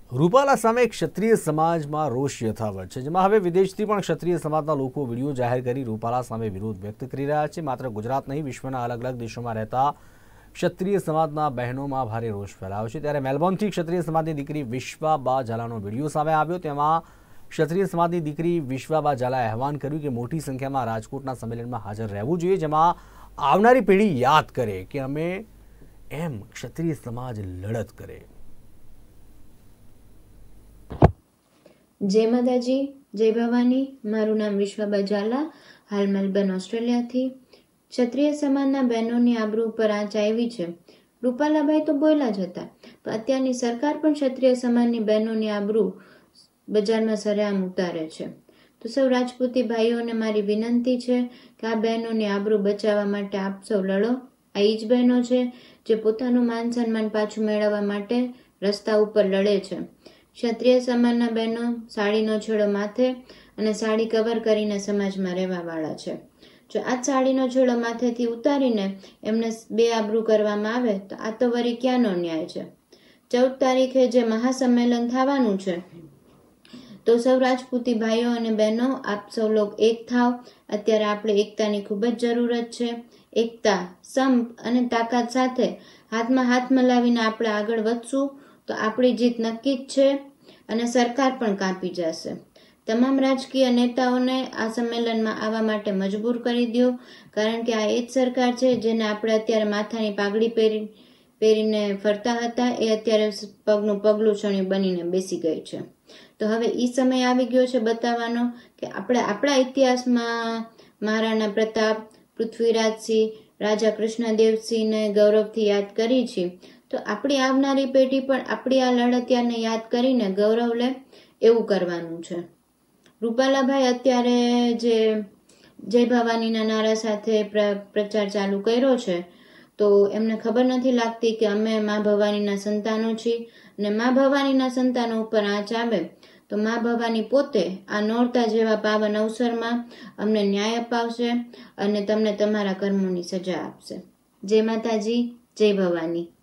રૂપાલા સામે ક્ષત્રિય સમાજમાં રોષ યથાવત છે, જેમાં હવે વિદેશથી પણ ક્ષત્રિય સમાજના લોકો વિડીયો જાહેર કરી રૂપાલા સામે વિરોધ વ્યક્ત કરી રહ્યા છે। માત્ર ગુજરાત નહીં, વિશ્વના અલગ અલગ દેશોમાં રહેતા ક્ષત્રિય સમાજના બહેનોમાં ભારે રોષ ફેલાયો છે। ત્યારે મેલબોર્નથી ક્ષત્રિય સમાજની દીકરી વિશ્વાબા ઝાલાનો વિડીયો સામે આવ્યો। તેમાં ક્ષત્રિય સમાજની દીકરી વિશ્વાબા ઝાલાએ આહવાન કર્યું કે મોટી સંખ્યામાં રાજકોટના સંમેલનમાં હાજર રહેવું જોઈએ, જેમાં આવનારી પેઢી યાદ કરે કે અમે એમ ક્ષત્રિય સમાજ લડત કરે। જય માતાજી, જય ભવાની। મારું નામ વિશ્વાબા ઝાલા, હાલ મેલબર્ન ઓસ્ટ્રેલિયાથી। ક્ષત્રિય સમાજના બહેનોની આબરૂ ઉપર આંચ આવી છે। રૂપાલાભાઈ તો બોલ્યા જ હતા, પણ અત્યારની સરકાર પણ ક્ષત્રિય સમાજની બહેનોની આબરૂ બજારમાં સરેઆમ ઉતારે છે। તો સૌ રાજપૂતી ભાઈઓને મારી વિનંતી છે કે આ બહેનોની આબરૂ બચાવવા માટે આપ સૌ લડો। આ એ જ બહેનો છે જે પોતાનું માન સન્માન પાછું મેળવવા માટે રસ્તા ઉપર લડે છે। ક્ષત્રિય સમાજના બહેનો સાડીનો છેડો માથે અને સાડી કવર કરીને સમાજમાં રહેવાવાળા છે। જો આ સાડીનો છેડો માથેથી ઉતારીને એમને બેઆબરૂ કરવામાં આવે તો આ તો વળી ક્યાંનો ન્યાય છે। 14 તારીખે જે મહાસંમેલન થવાનું છે, તો સૌ રાજપૂતી ભાઈઓ અને બહેનો આપ સૌ લોક એક થાવ। અત્યારે આપણે એકતાની ખૂબ જ જરૂરત છે। એકતા, સંપ અને તાકાત સાથે હાથમાં હાથ મિલાવીને આપણે આગળ વધશું તો આપણી જીત નક્કી જ છે અને સરકાર પણ કાપી જશે। તમામ રાજકીય નેતાઓને આ સંમેલનમાં આવવા માટે મજબૂર કરી દો, કારણ કે આ એ જ સરકાર છે જેને આપણે અત્યારે માથાની પાઘડી પહેરીને ફરતા હતા, એ અત્યારે પગનું પગલું છણિયું બનીને બેસી ગઈ છે। તો હવે એ સમય આવી ગયો છે બતાવવાનો કે આપણે આપણા ઇતિહાસમાં મહારાણા પ્રતાપ, પૃથ્વીરાજસિંહ, રાજા કૃષ્ણદેવસિંહને ગૌરવથી યાદ કરી છે, તો આપણી આવનારી પેઢી પણ આપણી આ લડતિયાને યાદ કરીને ગૌરવ લે એવું કરવાનું છે। રૂપાલાભાઈ અત્યારે જે જય ભવાનીના નારા સાથે પ્રચાર ચાલુ કર્યો છે, તો એમને ખબર નથી લાગતી કે અમે મા ભવાનીના સંતાનો છીએ, અને મા ભવાનીના સંતાનો ઉપર આંચ આવે તો મા ભવાની પોતે આ નોરતા જેવા પાવન અવસરમાં અમને ન્યાય અપાવશે અને તમને તમારા કર્મોની સજા આપશે। જય માતાજી, જય ભવાની।